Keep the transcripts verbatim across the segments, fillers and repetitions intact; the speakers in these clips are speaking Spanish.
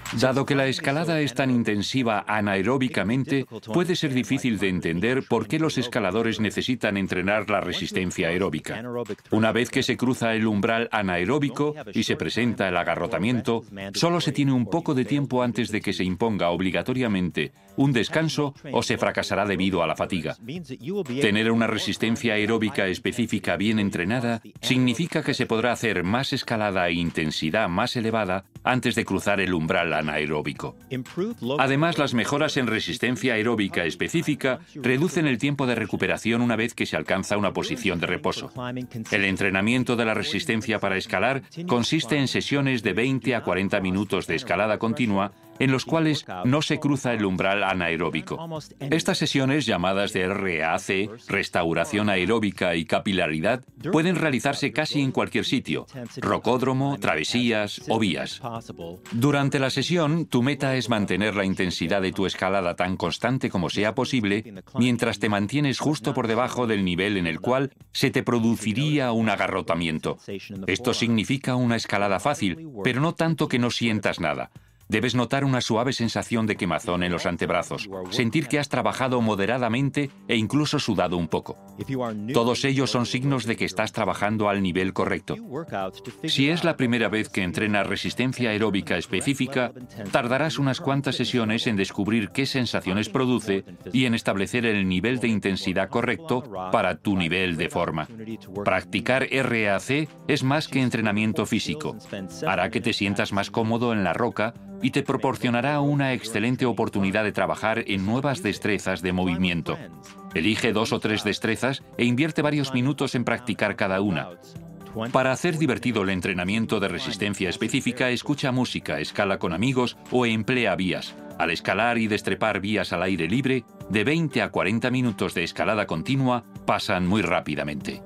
Dado que la escalada es tan intensiva anaeróbicamente, puede ser difícil de entender por qué los escaladores necesitan entrenar la resistencia aeróbica. Una vez que se cruza el umbral anaeróbico y se presenta el agarrotamiento, solo se tiene un poco de tiempo antes de que se imponga obligatoriamente un descanso o se fracasará debido a la fatiga. Tener una resistencia aeróbica específica bien entrenada significa que se podrá hacer más escalada a intensidad más elevada antes de cruzar el umbral anaeróbico. Además, las mejoras en resistencia aeróbica específica reducen el tiempo de recuperación una vez que se alcanza una posición de reposo. El entrenamiento de la resistencia para escalar consiste en sesiones de veinte a cuarenta minutos de escalada continua en los cuales no se cruza el umbral anaeróbico. Estas sesiones, llamadas de R A C, restauración aeróbica y capilaridad, pueden realizarse casi en cualquier sitio, rocódromo, travesías o vías. Durante la sesión, tu meta es mantener la intensidad de tu escalada tan constante como sea posible, mientras te mantienes justo por debajo del nivel en el cual se te produciría un agarrotamiento. Esto significa una escalada fácil, pero no tanto que no sientas nada. Debes notar una suave sensación de quemazón en los antebrazos, sentir que has trabajado moderadamente e incluso sudado un poco. Todos ellos son signos de que estás trabajando al nivel correcto. Si es la primera vez que entrenas resistencia aeróbica específica, tardarás unas cuantas sesiones en descubrir qué sensaciones produce y en establecer el nivel de intensidad correcto para tu nivel de forma. Practicar R A C es más que entrenamiento físico. Hará que te sientas más cómodo en la roca y te proporcionará una excelente oportunidad de trabajar en nuevas destrezas de movimiento. Elige dos o tres destrezas e invierte varios minutos en practicar cada una. Para hacer divertido el entrenamiento de resistencia específica, escucha música, escala con amigos o emplea vías. Al escalar y destrepar vías al aire libre, de veinte a cuarenta minutos de escalada continua pasan muy rápidamente.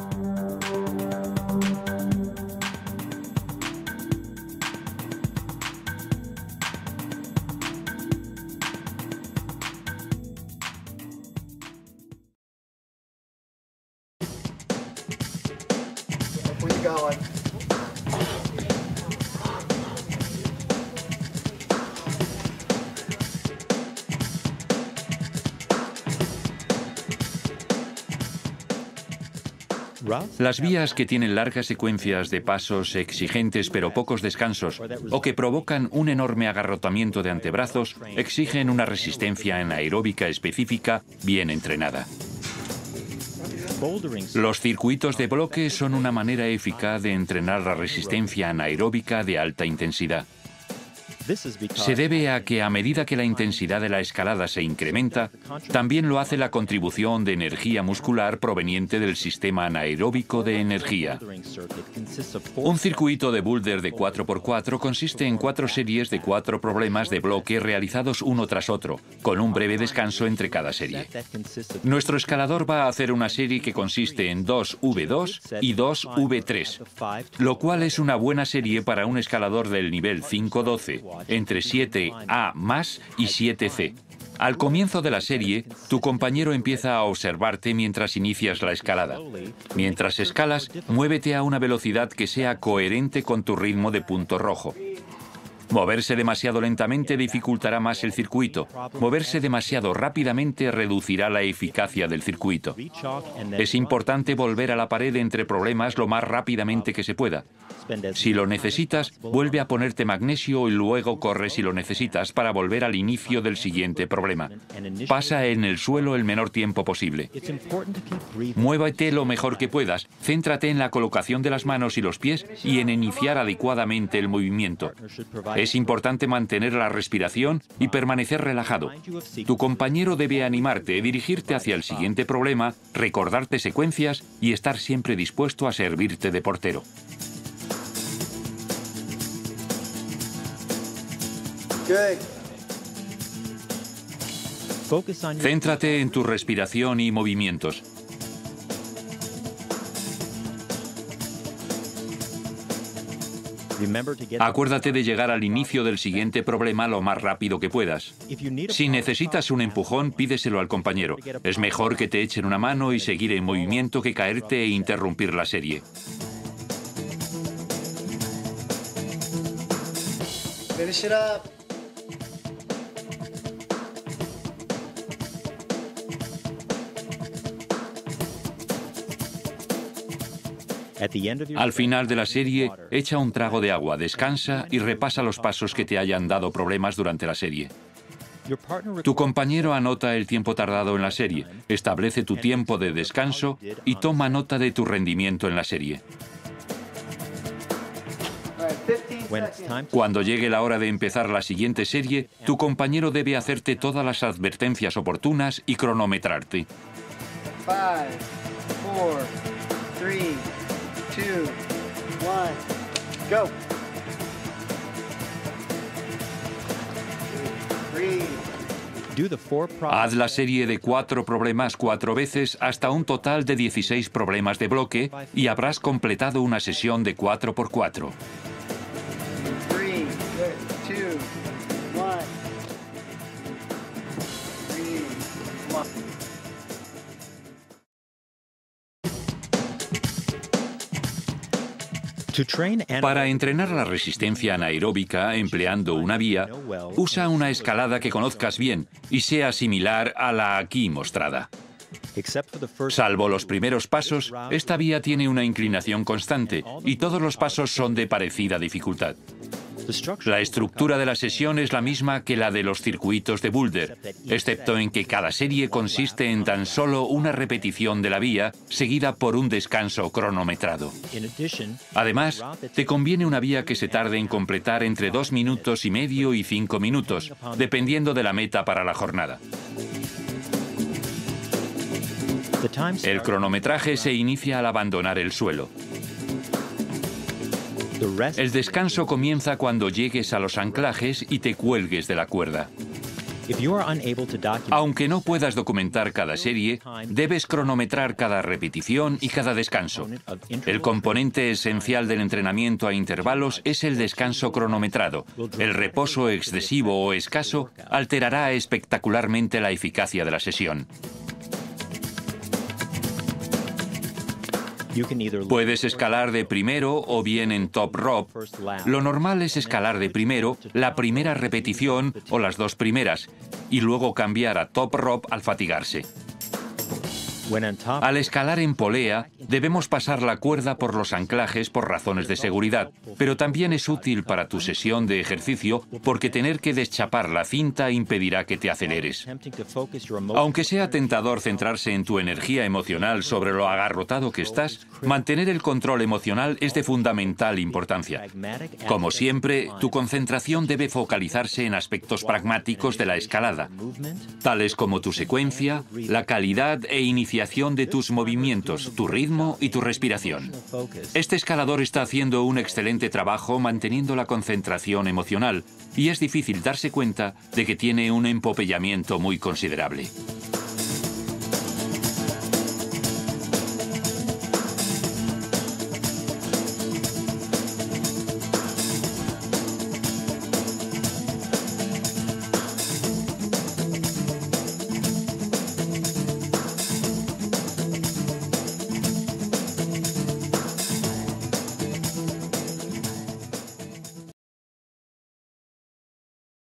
Las vías que tienen largas secuencias de pasos exigentes pero pocos descansos o que provocan un enorme agarrotamiento de antebrazos exigen una resistencia anaeróbica específica bien entrenada. Los circuitos de bloque son una manera eficaz de entrenar la resistencia anaeróbica de alta intensidad. Se debe a que a medida que la intensidad de la escalada se incrementa, también lo hace la contribución de energía muscular proveniente del sistema anaeróbico de energía. Un circuito de boulder de cuatro por cuatro consiste en cuatro series de cuatro problemas de bloque realizados uno tras otro, con un breve descanso entre cada serie. Nuestro escalador va a hacer una serie que consiste en dos V dos y dos V tres, lo cual es una buena serie para un escalador del nivel cinco doce, entre siete A más y siete C. Al comienzo de la serie, tu compañero empieza a observarte mientras inicias la escalada. Mientras escalas, muévete a una velocidad que sea coherente con tu ritmo de punto rojo. Moverse demasiado lentamente dificultará más el circuito. Moverse demasiado rápidamente reducirá la eficacia del circuito. Es importante volver a la pared entre problemas lo más rápidamente que se pueda. Si lo necesitas, vuelve a ponerte magnesio y luego corre si lo necesitas para volver al inicio del siguiente problema. Pasa en el suelo el menor tiempo posible. Muévete lo mejor que puedas, céntrate en la colocación de las manos y los pies y en iniciar adecuadamente el movimiento. Es importante mantener la respiración y permanecer relajado. Tu compañero debe animarte, dirigirte hacia el siguiente problema, recordarte secuencias y estar siempre dispuesto a servirte de portero. Céntrate en tu respiración y movimientos. Acuérdate de llegar al inicio del siguiente problema lo más rápido que puedas. Si necesitas un empujón, pídeselo al compañero. Es mejor que te echen una mano y seguir en movimiento que caerte e interrumpir la serie. Finish it up. Al final de la serie, echa un trago de agua, descansa y repasa los pasos que te hayan dado problemas durante la serie. Tu compañero anota el tiempo tardado en la serie, establece tu tiempo de descanso y toma nota de tu rendimiento en la serie. Cuando llegue la hora de empezar la siguiente serie, tu compañero debe hacerte todas las advertencias oportunas y cronometrarte. Five, four, three, two, one, go. Haz la serie de cuatro problemas cuatro veces hasta un total de dieciséis problemas de bloque y habrás completado una sesión de cuatro por cuatro. Three, two, one. Three, one. Para entrenar la resistencia anaeróbica empleando una vía, usa una escalada que conozcas bien y sea similar a la aquí mostrada. Salvo los primeros pasos, esta vía tiene una inclinación constante y todos los pasos son de parecida dificultad. La estructura de la sesión es la misma que la de los circuitos de Boulder, excepto en que cada serie consiste en tan solo una repetición de la vía, seguida por un descanso cronometrado. Además, te conviene una vía que se tarde en completar entre dos minutos y medio y cinco minutos, dependiendo de la meta para la jornada. El cronometraje se inicia al abandonar el suelo. El descanso comienza cuando llegues a los anclajes y te cuelgues de la cuerda. Aunque no puedas documentar cada serie, debes cronometrar cada repetición y cada descanso. El componente esencial del entrenamiento a intervalos es el descanso cronometrado. El reposo excesivo o escaso alterará espectacularmente la eficacia de la sesión. Puedes escalar de primero o bien en top rope. Lo normal es escalar de primero la primera repetición o las dos primeras y luego cambiar a top rope al fatigarse. Al escalar en polea, debemos pasar la cuerda por los anclajes por razones de seguridad, pero también es útil para tu sesión de ejercicio porque tener que deschapar la cinta impedirá que te aceleres. Aunque sea tentador centrarse en tu energía emocional sobre lo agarrotado que estás, mantener el control emocional es de fundamental importancia. Como siempre, tu concentración debe focalizarse en aspectos pragmáticos de la escalada, tales como tu secuencia, la calidad e iniciación de tus movimientos, tu ritmo y tu respiración. Este escalador está haciendo un excelente trabajo manteniendo la concentración emocional y es difícil darse cuenta de que tiene un empopellamiento muy considerable.